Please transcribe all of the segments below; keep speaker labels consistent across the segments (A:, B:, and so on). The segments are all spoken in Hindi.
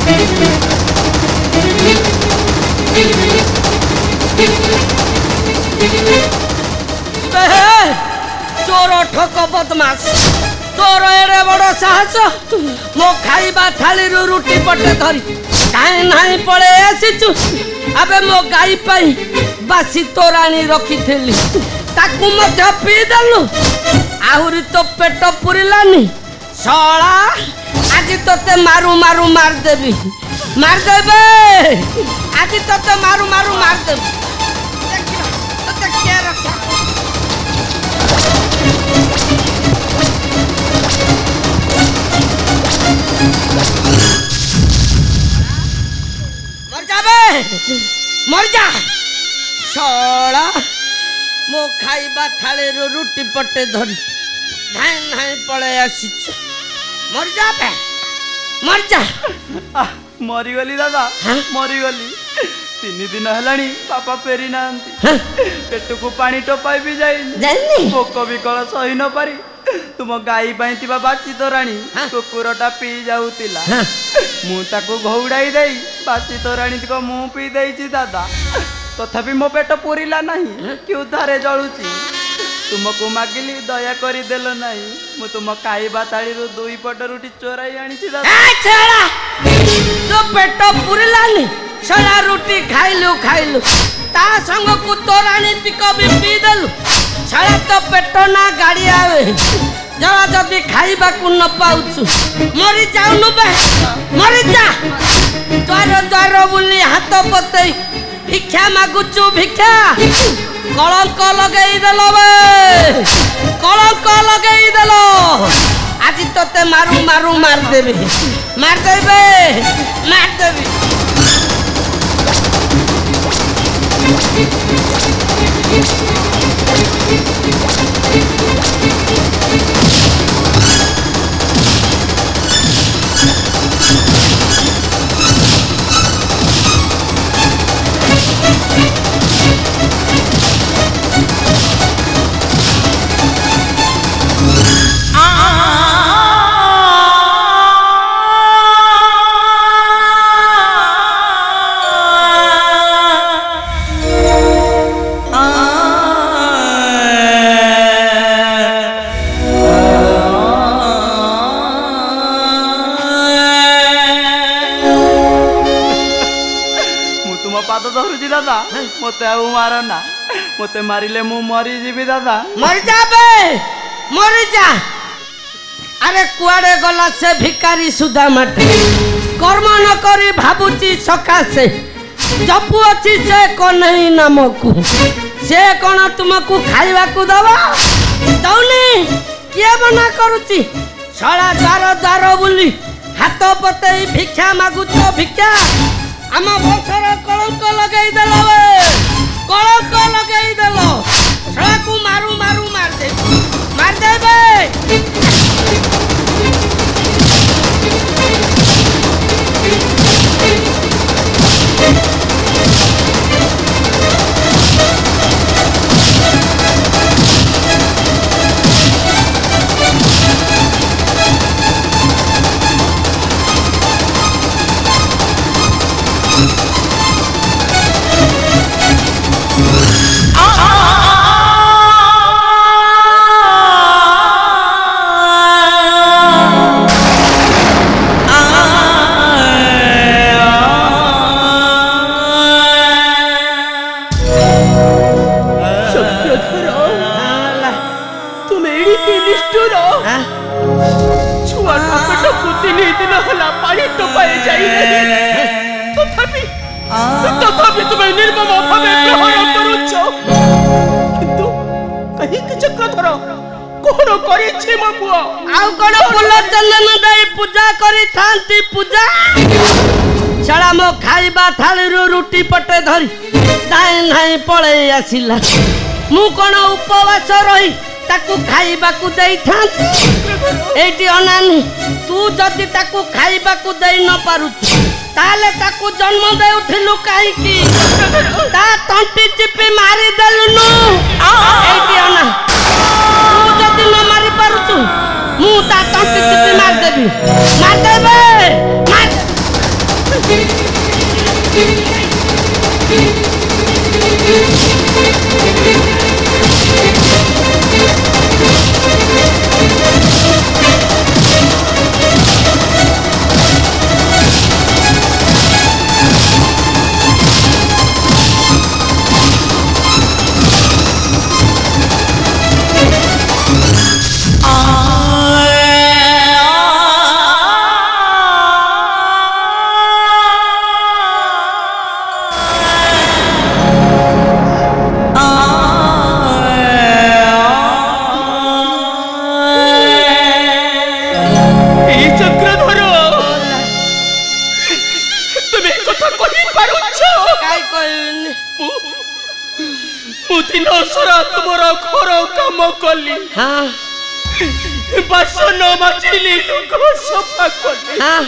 A: चोर ठक बदमाश तोर एड़े बड़ साहस मो खाइबा थाली रुटी पटे धरी काहे नाही पळे आसीचु अबे मो गाई पाई बासी तोराणी रखी थेली ताकू मध्य पी देलु आहुरी तो पेट पुरिलानी सळा आज तोते मारू मारू मार देबी मार देबे आज तोते मारू मारू मार देबी तोते के रखा मर जा बे मर जा सळा मो खाइबा थाले रुटी पटे धरी धाई धाई पळे आसीच मर जा बे मर जा
B: मरी गली दादा मरी गली 3 दिन हलानी पापा फेरी नांती पेट को पानी टोपाई भी जाई भोक विकल सही न पारी तुम गाई पाई तिबा बाची तोराणी कुकुरटा पी जाउतिला मु ताको घौड़ाई देई बाची तोराणी तिको मु पी देईची दादा तथापि मो पेट पुरिला नहीं क्यों धारे जळुची तुमको मागिली दया करी देलो नहीं मु तुम खाइबा ताली रो 2 पट रुटी चोराई आनीची दादा
A: छड़ा तो पेट पुरिला नहीं छड़ा रुटी खाइलु ता संग को तोराणी तिको भी पी देलु छड़ा तो पेट ना गाड़ी आवे जरा जदी खाइबा को न पाउछु मरी जाउनु बे मरी जा द्वार द्वार बुली हाथ पतई भिक्षा मागुचु भिक्षा कलंक लगेई देलो बे कलंक लगेई देलो आज तोते मारू मारू मार देबे मार देबे
B: दादा मते आउ मारना मते मारिले मु मरी जीवी दादा
A: मर जा बे मर जा अरे कुआड़े गला से भिकारी सुधा माटे कर्म न करी भाबुची सकाशे जपु अछि से कन्हई नामकु से कोन तुमको खाइबा को दबा दौनी के मना करूची सळा द्वार द्वार बुली हाथ पतई भिक्षा मागुचो भिक्षा आम बंशर कलंक लगेई देलो कलंक लगेई देलो सळा को मारू मारू मार देबे तथापि तुम्हें निर्मम भावे प्रहार करूछो किंतु कहीं कि चक्रधर कोन करिछि मो पुओ आउ कोन फूल चंदन दई पूजा करी थांती पूजा छड़ा मो खाइबा थाली रो रुटी पटे धरी दाई नाही पळे आसिला मु कोन उपवास रही ताकू खाइबा को देई थांती एटी अनानी तू जदी ताकू खाइबा को देई न पारुछ ताले ताकू जन्म दे उठिलु काई की ता तंटी चिपी मारी देलुनु एटी अना तू जदी न मारी पारुछु मु ता तंटी चिपी मार देबी मार देबे मार दिन सारा तुमर घर काम कली हाँ बासन माजिली लुगा सफा कली हाँ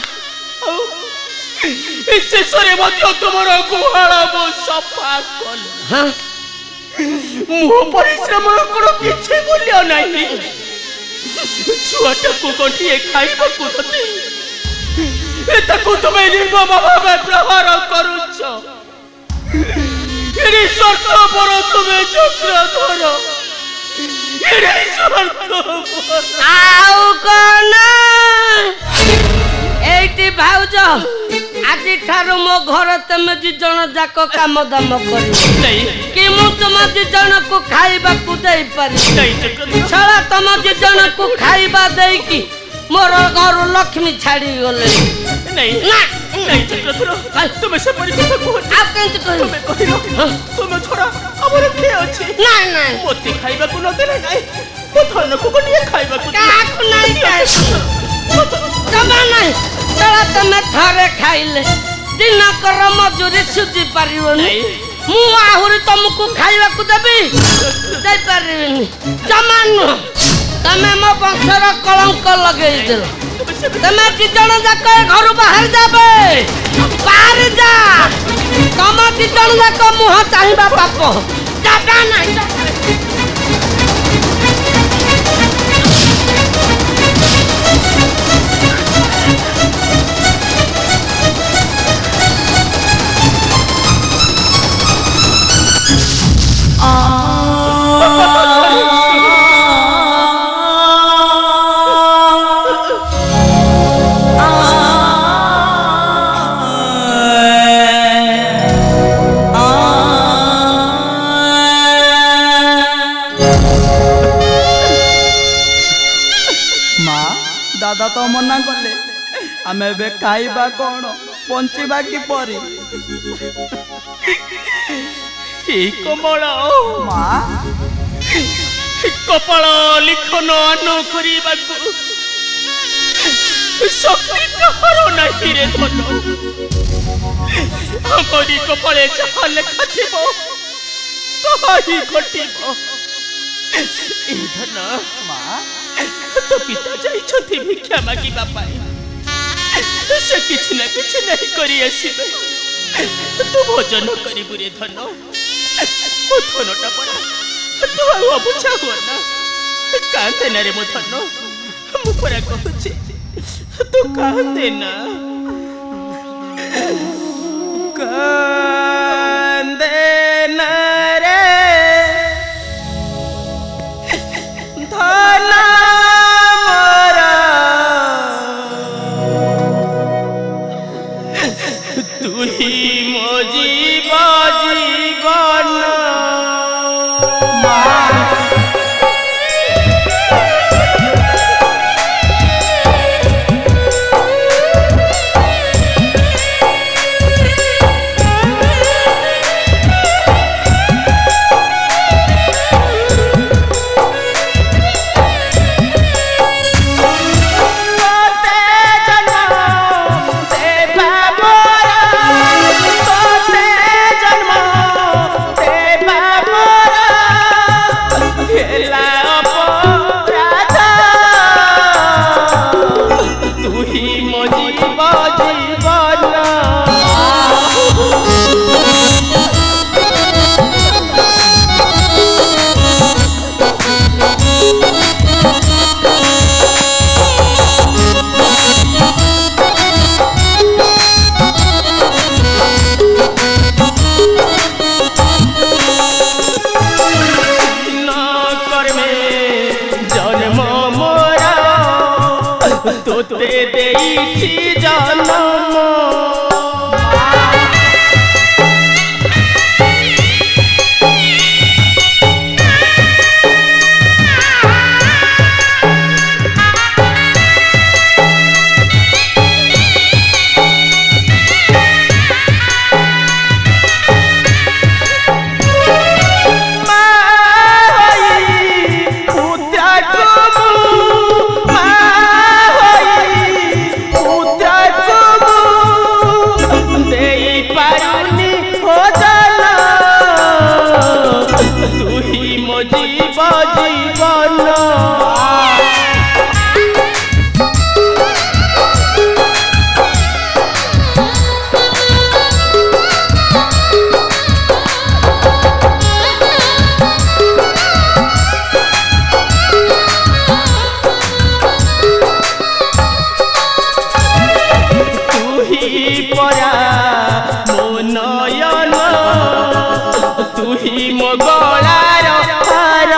A: शेष तुमर गुहाल मो सफा कली हाँ मो परिश्रम किसी मूल्य नहीं छुआटा को गोटे खाइबा को दे तुम्हें निर्मम भाव प्रहार करुच स्वार्थपर तुम्हें चक्रधर भाउज आज ठारू मो घर तुम दी जन जाक काम दाम कर कि मु तुम दी जन को खाइबा को दे पारी छड़ा तुम दी जन को खाइबा दे कि मोर घर लक्ष्मी छाड़ी गले नहीं ना नहीं चक्रधर तुम से परी কথা কো आप केंत कहियो तुम कहियो तुम छोरा हमर के अछि नहीं नहीं मोती खाइबा को न देले नहीं मो धन को गोटे खाइबा को का को नहीं खाइ जमा नहीं चला तुम थारे खाइले दिन कर मजूरी सुजी पारियो नहीं मु आहुरी तुमको खाइबा को देबी दे पारिनी जमानु तमे मो वंशर कलंक लगेई देलो तमे ती जण जाक घर बाहर जाबे बाहर जा तम ती जण जाक मुह चाहिबा पाप जाबा नहीं
B: दादा तो मना कले आमे बे खाइबा कोन पंचीबा की परी
A: ए कमल
B: मां
A: कपाल लिखन आनो करिबा को शक्ति कहार नहीं रे धन हमरी कपाले जहाँ लेखा थिबो ताही घटिबो ए धन
B: मां
A: तो पिता जाइछथि भिक्षा मागिबा पाई से किछि ना किछि नहीं करी आसीबे तू भोजन करिबु रे धन मो धनटा पड़ा तू अबुझा हो ना कांदे ना रे मो धन मु परा कहूछि तू कांदे ना कांदे ना रे धन ही परा मो नयन तू ही मो गलार हार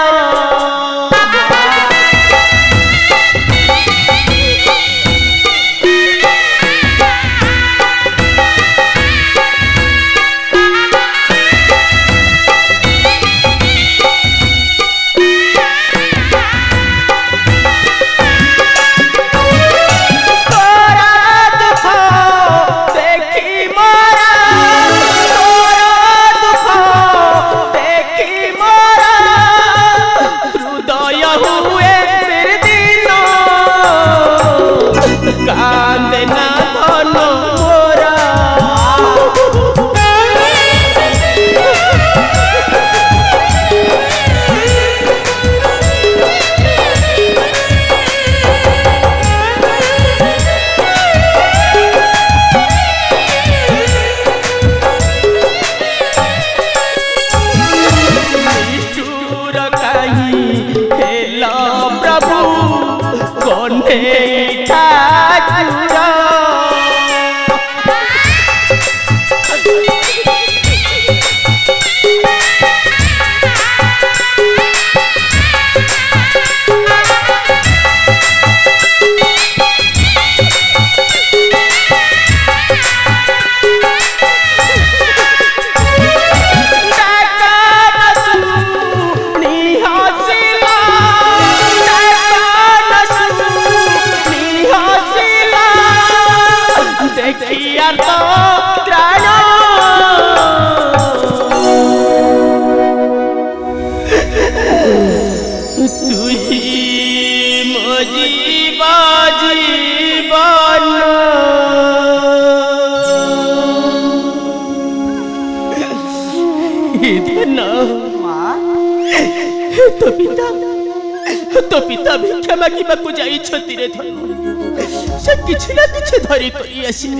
A: तो पिता भिक्षा मागिबा को जाई छति रे धन से किछि ना किछि धरी करी आसीले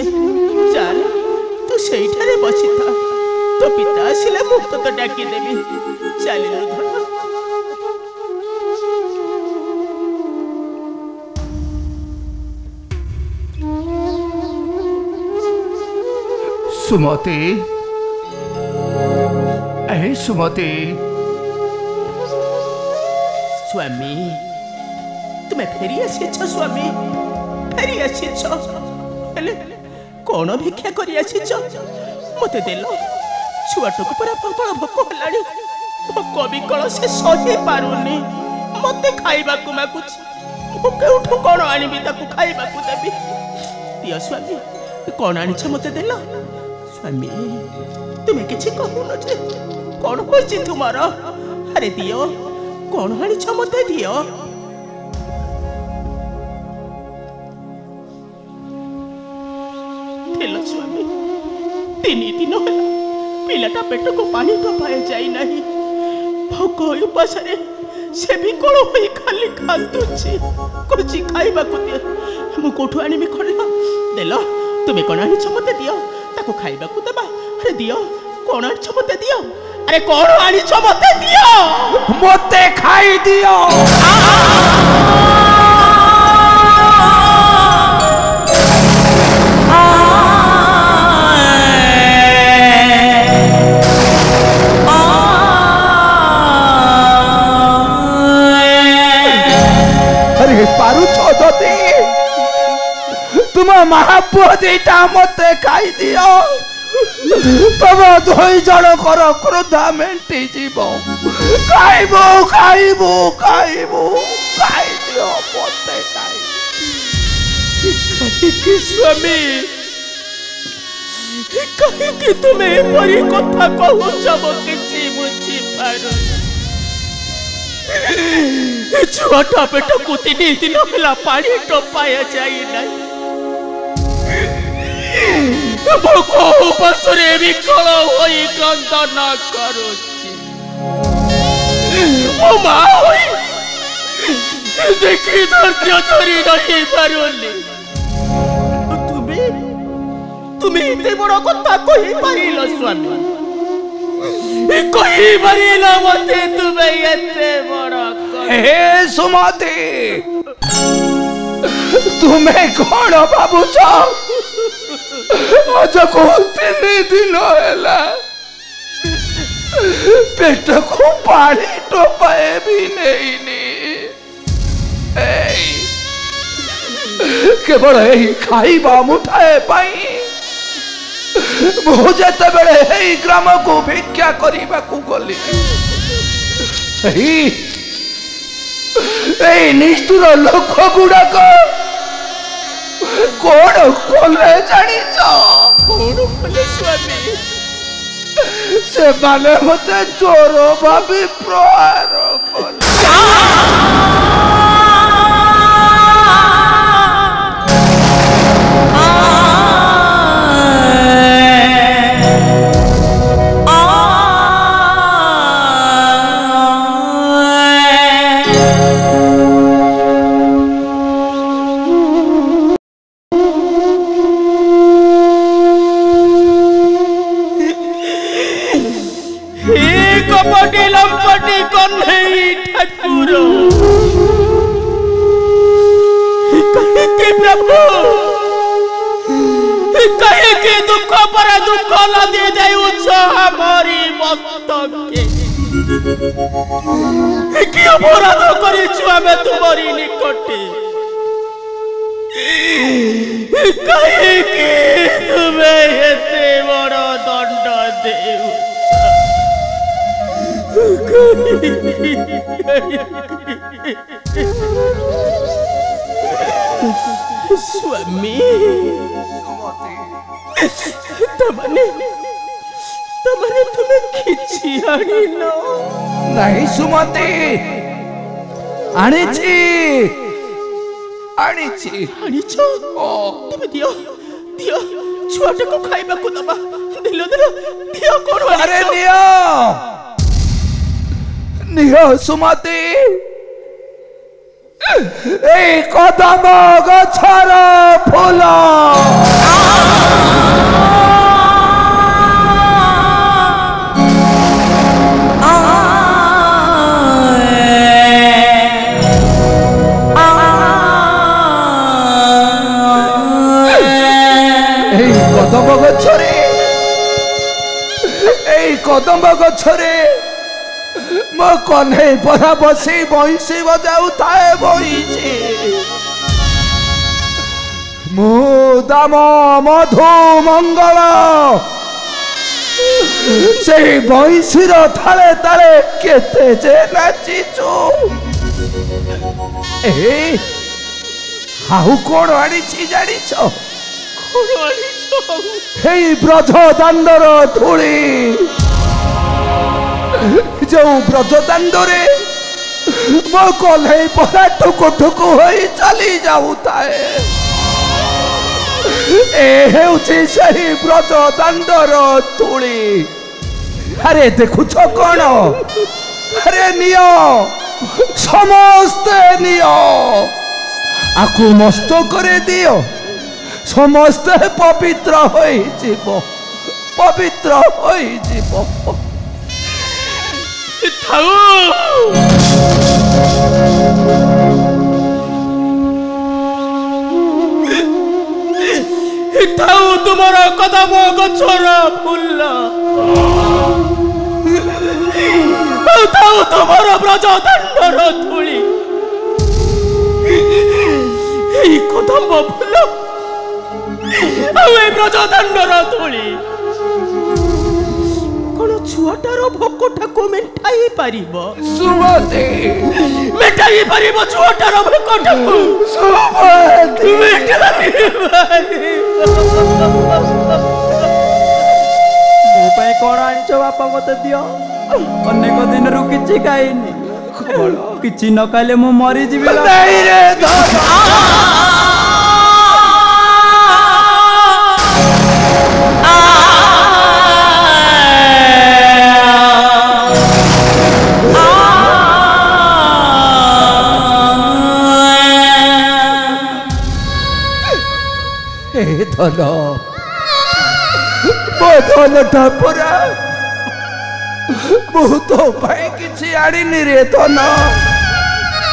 A: चल तू सेठारे बसी था तो पिता आसिले मुक्त तो डाकी देबी चल धन
C: सुमति ए सुमति
A: स्वामी तुम्हें फेरी आसीछ स्वामी फेरी आसीछ हेले कौन भिक्षा करी आसीछ मते देलो छुआटको पूरा प्रबल भोक हलाणी भोक विकल से सही पारुनी मते खाइबा को मागुछ मु केउठो कौन आनिबी ताकू खाइबा को देबी दियो स्वामी कौन आनिछ मते देलो स्वामी तुम्हें किछि कहून जे कौन होछि तुमार अरे दियो कौन हाणी मते दियो स्वामी 3 दिन होला पिलाटा पेट को पानी टपाए जाई नहीं भोक उपासरे से भी कोळ होई खाली कांदुची कुछ खाइबा को दियो मु कोठु आनिबी खल्ला देलो तुमे कोन आनी मते दियो ताको खाइबा को देबा अरे दियो कोन आनी मते दियो अरे कौन आनी मते दियो
C: मते खाई दियो अरे पारु छोदते तुम महापुआ देटा मते खाई दियो तब 2 जनकर क्रोधा मेंटी जीव खाइबो खाइबो खाइबो खाइ दियो मते
A: खाइ स्वामी कहीं तुम्हें परी कथा कहूच किसी बुझी पार छुआटा पेट को 3 दिन होला पानी टपाया जाई नहीं भोक उपासरे विकल होई कंदना करुची मो मा होई देखी धैर्य धरी रही पारुनी तुम्हें इतने बड़ा कथा कही पारिल स्वामी कही पारिल मते तुम्हें इतने बड़ा
C: हे सुमति तुम्हें कौन भावुच आज को 3 दिन है पेट को पानी टोपाए भी नहीं केवल यही खाइबा मुठाए पाई मुझे बेले ग्राम को भिक्षा करने को गली निष्ठुर लोक गुड़ाक कौन कले जानी कौन कले स्वामी से माने मते चोर भाभी प्रहार
A: लंपटी कन्हई ठाकुर कहीं प्रभु कहीं दुख पर दुख लदी जाउछ हमारी मस्तके कि अपराध करिछु हमें तुम्हारी निकटे कहीं कि तुम्हें एते बड़ दंड देउ स्वामी तमने तुम्हें खिची आनी न
C: नहीं सुमति आनीची
A: तुम्हें दियो छुआटे को खाइबा को दबा दिलो दियो कोन
C: अरे नियो सुमति ए कदम गछर फूल कदम गछरे मो कन्हे परा बसी बंशी बजाऊ थाए बंशी मो दाम मधु मंगल से बंशीर थाले ताले केते जे नाचिचु हाउ कोण आनिछि जानिछो हे ब्रज दांडर धूली जो ब्रज दांडरे मो कल्हे परा ठुकु ठुकु होई चली जाउताए ए हेउछि सही ब्रज दांडर धूली अरे देखुछ कोन अरे नियो समस्ते नियो आकु मस्त करे दियो समस्ते पवित्र होई जीवो पवित्र होई जीवो
A: थाऊ तुम्हारा कदम गछर फूल थाऊ तुम्हारा ब्रज दांडर धूली कदम फूल ब्रज दांडर धूली कौन छुआटार भोकटा को मेटाई पारिबो
C: सुमति
A: मेटाई पारिबो छुआटार भोकटा को
C: सुमति
A: मेटाई पारिबो
B: मो पे कोन आनिचो बापा मते दियो अनेक दिन रु किछि खाइनी किछि न खाइले मु मरि जिबि
C: नहीं रे दादा धन मो धन ठापुरा मु तो भाई किछि आड़िनी रे धन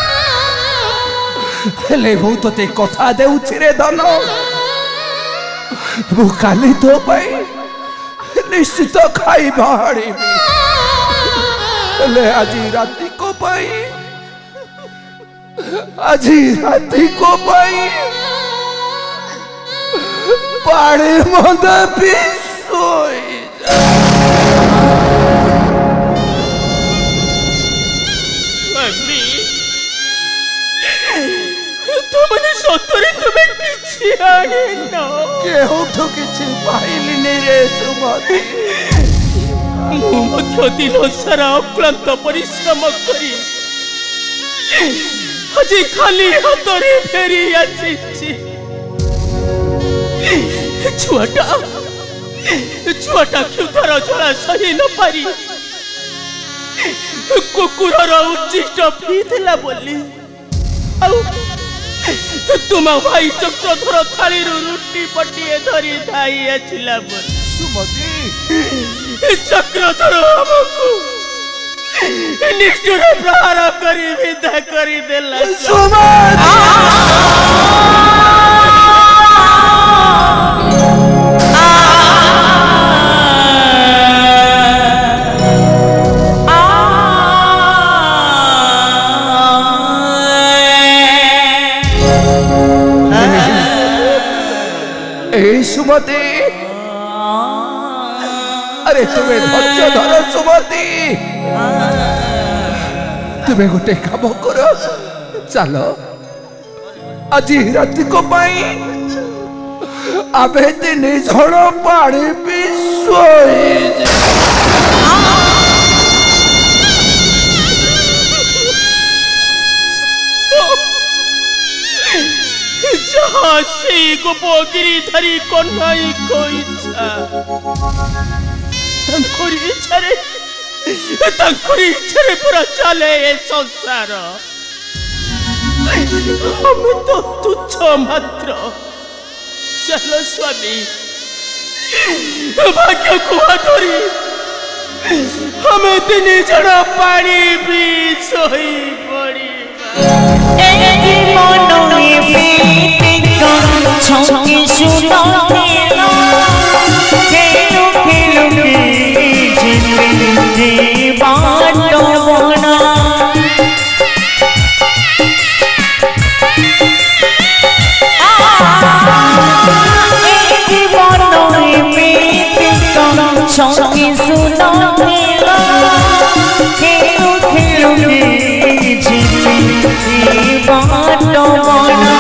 C: हेले हूँ तो ते कथा देउछि रे धन मु काली तो पाई निश्चित खाइबा आनिबी आज राति को पाई आज राति को पाई पाड़े मद भी सोई
A: तुमने सतरे तुम्हें किछि आने न
C: केउठु किछि पाइलिनी रे सुमति
A: मध्य दिन सारा अक्लांत परिश्रम करी आज खाली हाथरे फेरी आछि छुआटा क्षुधर जला सही न पारी कुकुरर उच्चिष्ट पीला बोली तुम भाई चक्रधर थाली रुटी पटिए धरी धाई आछिला बोली
C: सुमति
A: चक्रधर हमको निष्ठुर प्रहार करी विदा करी देला
C: सुमति सुमति अरे तुम्हें धैर्य धर सुमति तुम्हें गोटे काम कर चलो आज राति को पाई आबे दिन झड़ पानी भी सोई
A: जहाँ से गोपगिरी धरी कन्हई को इच्छा तंकुरी इच्छा पूरा चले ये संसार हम तो तुच्छ मात्र चलो स्वामी भाग्य को धरी हमें दिन जड़ा पानी भी सोई पड़ी
D: छौकी सुनो खेलो खेलो खेलो जिंदगी बाटो बना छौकी सुनो खेलो खेलो खेलो जिंदगी बाटो बना